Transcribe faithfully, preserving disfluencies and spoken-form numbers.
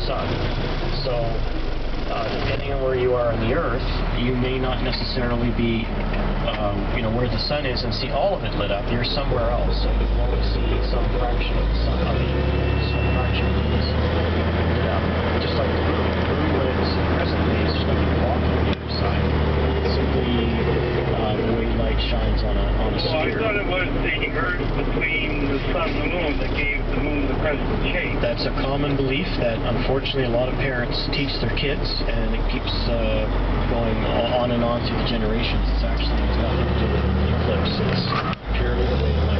sun. So, uh, depending on where you are on the Earth, you may not necessarily be, um, you know, where the sun is and see all of it lit up. You're somewhere else, so you will only see some fraction of the sun. I mean, some fraction of the sun lit up. Just like the moon. The moon, when it's presently, is just like a block on the other side. It's simply uh, the way light shines on a on a Well, sphere. I thought it was the Earth between the sun and the moon that gave the moon the present shape. That's a common belief that unfortunately a lot of parents teach their kids, and it keeps uh, going on and on through the generations. It's actually has nothing to do with the eclipse. It's purely the way the light